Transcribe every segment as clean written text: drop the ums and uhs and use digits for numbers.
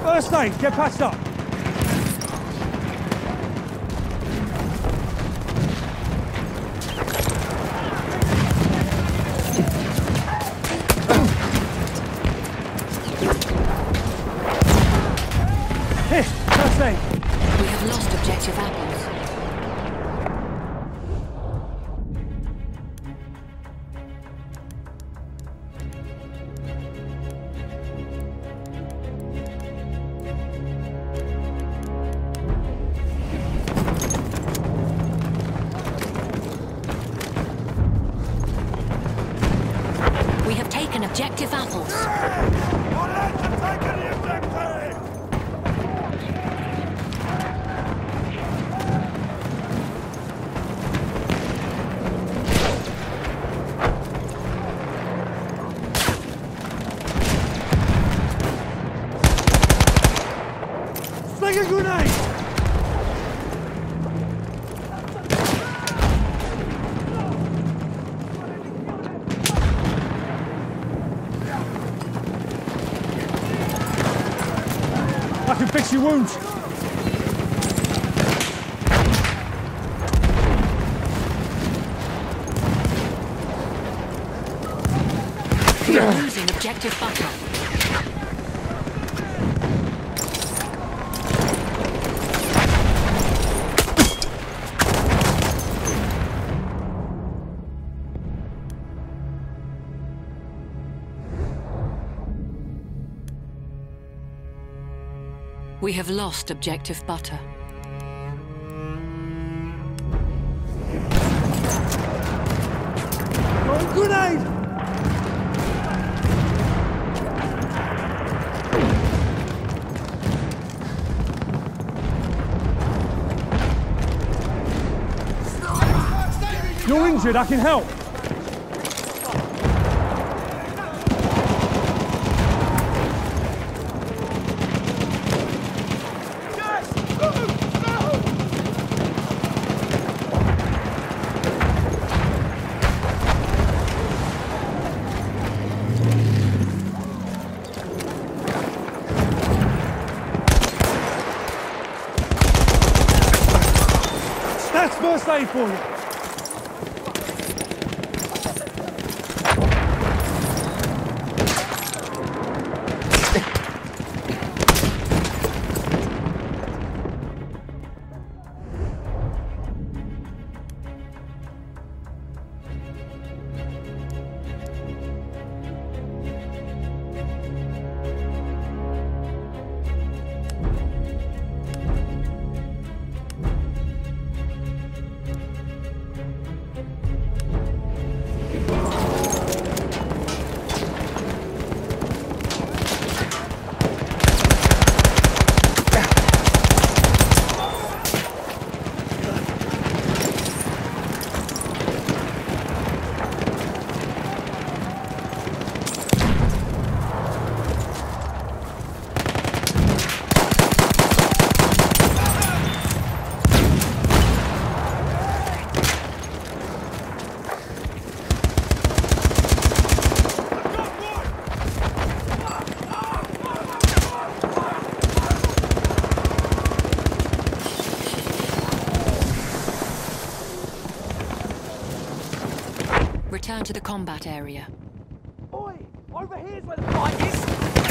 First aid, get patched up. Here, first aid. We have lost objective apples. We have taken objective apples. Sling a grenade! I can fix your wounds. We are losing objective butter. We have lost objective butter. Oh, grenade! You're injured, I can help. That's first aid for you. Return to the combat area. Oi! Over here's where the fight is!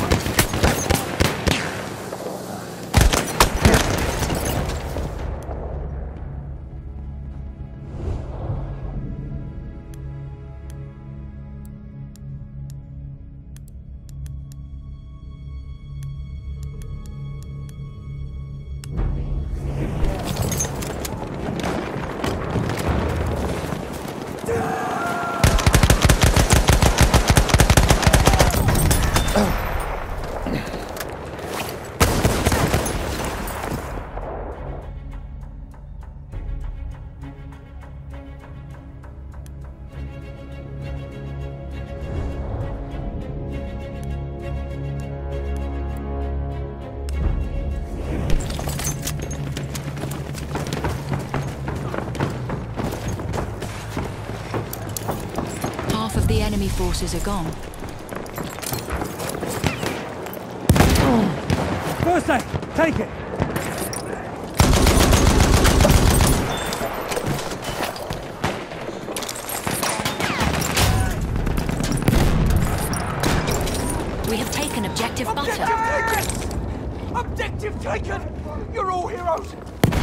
The enemy forces are gone. First aid, take it. We have taken objective butter. Objective taken! You're all heroes!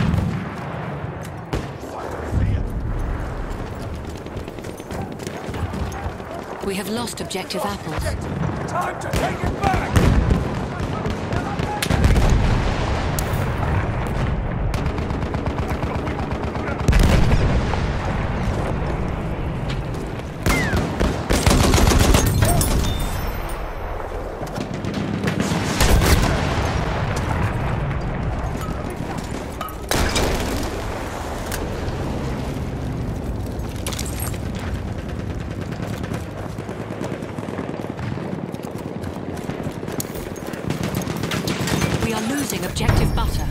We have lost objective apples. Time to take it back! Losing objective butter.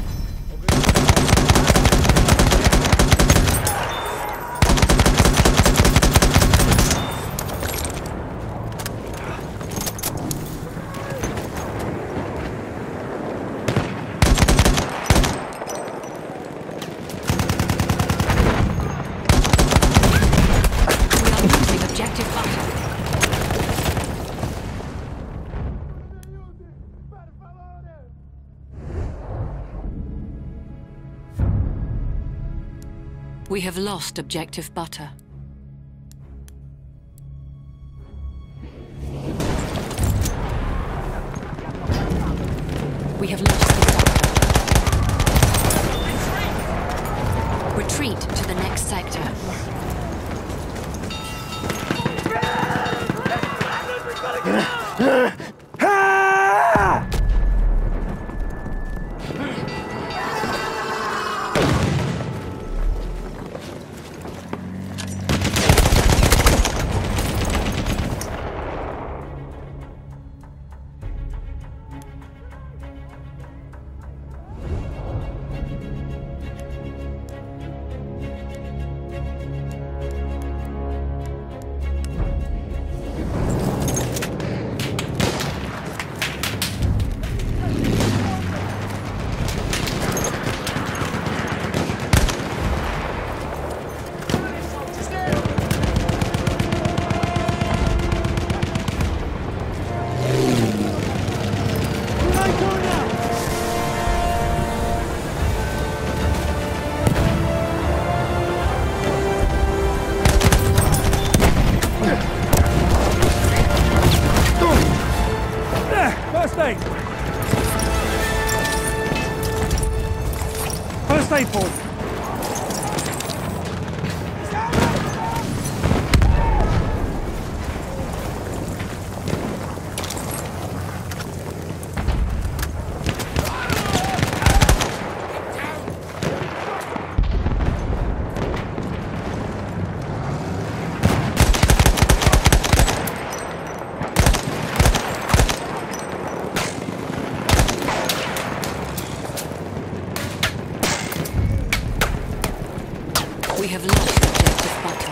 We are losing objective butter. We have lost objective butter. We have lost the butter. Retreat to the next sector. First aid for. We have lost objective butter.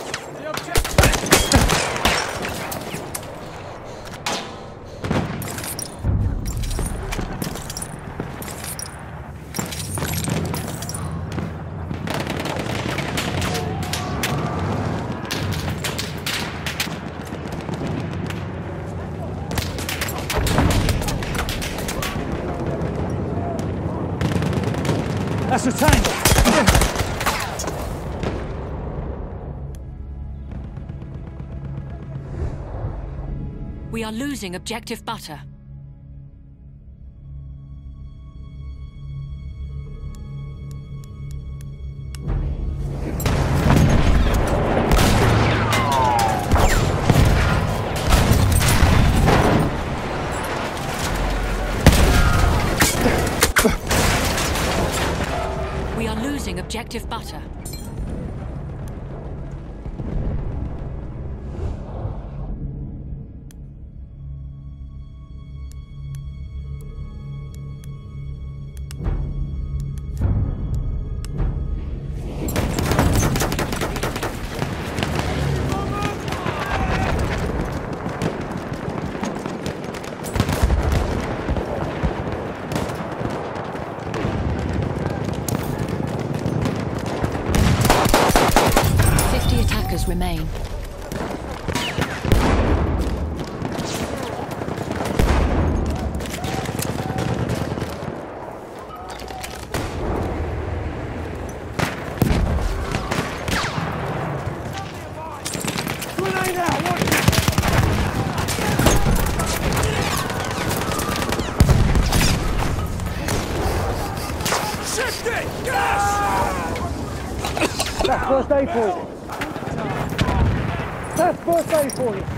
That's a tank. We are losing objective butter. We are losing objective butter. Shit! Gas! That's first aid for you. That's first aid for you.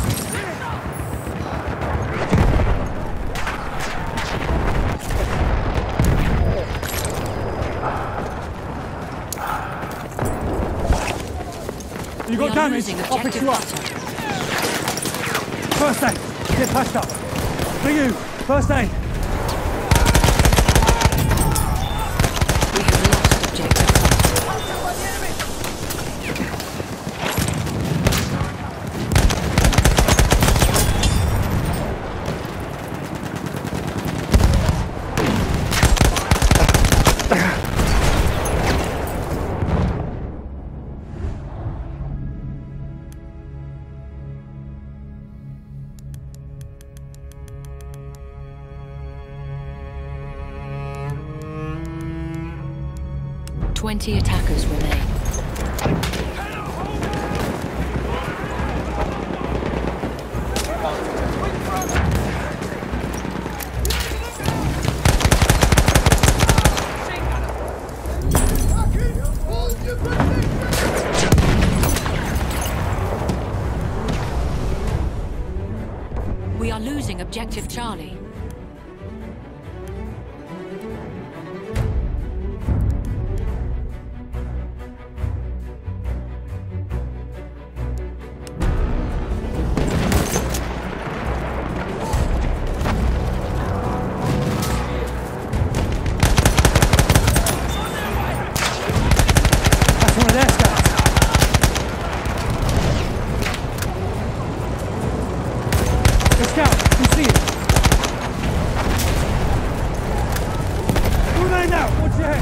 You got damage? I'll fix you up. First aid. Get patched up. For you. First aid. We have lost objective. Twenty attackers remain. We are losing objective Charlie. That's one of their scouts. The scout, you see it. Grenade out, watch your head.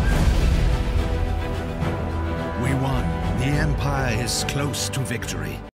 We won. The Empire is close to victory.